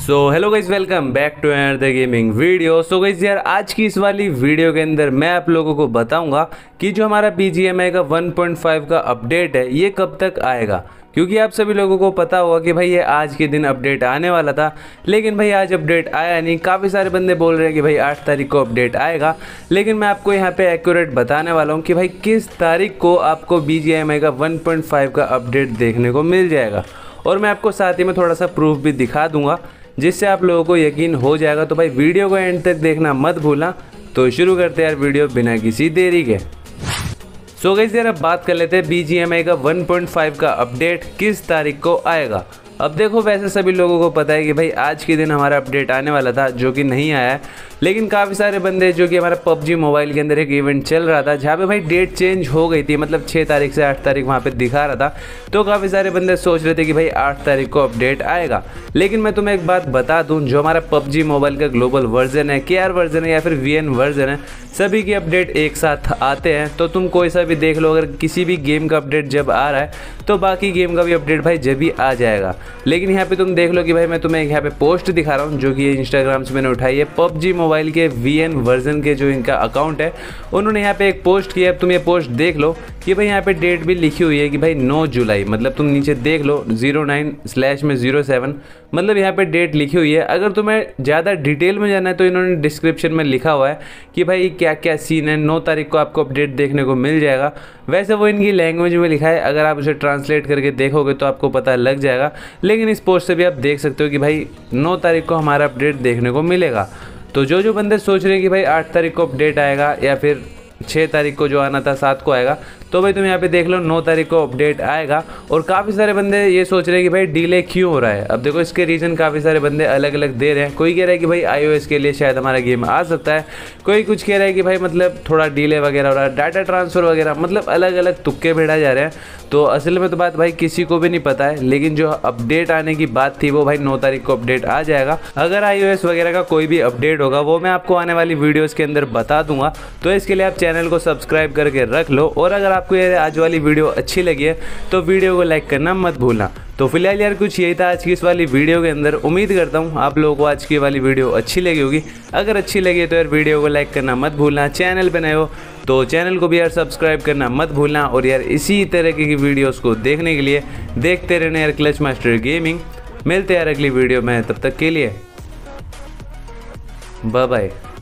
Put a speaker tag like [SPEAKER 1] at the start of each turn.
[SPEAKER 1] So hello guys, welcome back to the gaming video. So guys यार, आज की इस वाली वीडियो के अंदर मैं आप लोगों को बताऊंगा कि जो हमारा BGMI का 1.5 का अपडेट है ये कब तक आएगा। क्योंकि आप सभी लोगों को पता होगा कि भाई ये आज के दिन अपडेट आने वाला था, लेकिन भाई आज अपडेट आया नहीं। काफ़ी सारे बंदे बोल रहे हैं कि भाई 8 तारीख को अपडेट आएगा, लेकिन मैं आपको यहाँ पे एक्यूरेट बताने वाला हूँ कि भाई किस तारीख को आपको BGMI का 1.5 का अपडेट देखने को मिल जाएगा। और मैं आपको साथ ही में थोड़ा सा प्रूफ भी दिखा दूंगा जिससे आप लोगों को यकीन हो जाएगा। तो भाई वीडियो को एंड तक देखना मत भूलना। तो शुरू करते हैं यार वीडियो बिना किसी देरी के। सो गाइस यार, अब बात कर लेते हैं BGMI का 1.5 का अपडेट किस तारीख को आएगा। अब देखो, वैसे सभी लोगों को पता है कि भाई आज के दिन हमारा अपडेट आने वाला था, जो कि नहीं आया है। लेकिन काफ़ी सारे बंदे, जो कि हमारा PUBG मोबाइल के अंदर एक इवेंट चल रहा था जहाँ पे भाई डेट चेंज हो गई थी, मतलब 6 तारीख से 8 तारीख वहाँ पे दिखा रहा था। तो काफ़ी सारे बंदे सोच रहे थे कि भाई 8 तारीख को अपडेट आएगा। लेकिन मैं तुम्हें एक बात बता दूँ, जो हमारा PUBG मोबाइल का ग्लोबल वर्जन है, KR वर्जन है या फिर VN वर्जन है, सभी के अपडेट एक साथ आते हैं। तो तुम कोई सा भी देख लो, अगर किसी भी गेम का अपडेट जब आ रहा है तो बाकी गेम का भी अपडेट भाई जब भी आ जाएगा। लेकिन यहाँ पे तुम देख लो कि भाई मैं तुम्हें यहाँ पे पोस्ट दिखा रहा हूँ, जो कि इंस्टाग्राम से मैंने उठाई है। PUBG मोबाइल के VN वर्जन के जो इनका अकाउंट है, उन्होंने यहाँ पे एक पोस्ट किया है। तुम ये पोस्ट देख लो कि भाई यहाँ पे डेट भी लिखी हुई है कि भाई 9 जुलाई, मतलब तुम नीचे देख लो 09/07, मतलब यहाँ पे डेट लिखी हुई है। अगर तुम्हें ज़्यादा डिटेल में जाना है तो इन्होंने डिस्क्रिप्शन में लिखा हुआ है कि भाई क्या क्या सीन है। 9 तारीख को आपको अपडेट देखने को मिल जाएगा। वैसे वो इनकी लैंग्वेज में लिखा है, अगर आप उसे ट्रांसलेट करके देखोगे तो आपको पता लग जाएगा। लेकिन इस पोस्ट से भी आप देख सकते हो कि भाई 9 तारीख को हमारा अपडेट देखने को मिलेगा। तो जो बंदे सोच रहे हैं कि भाई 8 तारीख को अपडेट आएगा या फिर 6 तारीख को जो आना था 7 को आएगा, तो भाई तुम यहाँ पे देख लो 9 तारीख को अपडेट आएगा। और काफ़ी सारे बंदे ये सोच रहे हैं कि भाई डिले क्यों हो रहा है। अब देखो, इसके रीज़न काफ़ी सारे बंदे अलग अलग दे रहे हैं। कोई कह रहा है कि भाई iOS के लिए शायद हमारा गेम आ सकता है, कोई कुछ कह रहा है कि भाई मतलब थोड़ा डिले वगैरह हो रहा है, डाटा ट्रांसफ़र वगैरह, मतलब अलग अलग तुक्के भिड़ा जा रहे हैं। तो असल में तो बात भाई किसी को भी नहीं पता है। लेकिन जो अपडेट आने की बात थी वो भाई 9 तारीख को अपडेट आ जाएगा। अगर iOS वगैरह का कोई भी अपडेट होगा वो मैं आपको आने वाली वीडियोज़ के अंदर बता दूंगा। तो इसके लिए आप चैनल को सब्सक्राइब करके रख लो। और अगर आपको ये आज वाली वीडियो अच्छी लगी है तो वीडियो को लाइक करना मत भूलना। तो फिलहाल यार कुछ यही था आज की इस वाली वीडियो के अंदर। उम्मीद करता हूँ आप लोगों को आज की वाली वीडियो अच्छी लगी होगी। अगर अच्छी लगी तो यार वीडियो को लाइक करना मत भूलना। चैनल पे नए हो तो चैनल को भी यार सब्सक्राइब करना मत भूलना। और यार इसी तरह की वीडियोस को देखने के लिए देखते रहना यार क्लच मास्टर गेमिंग। मिलते हैं यार अगली वीडियो में, तब तक के लिए बाय बाय।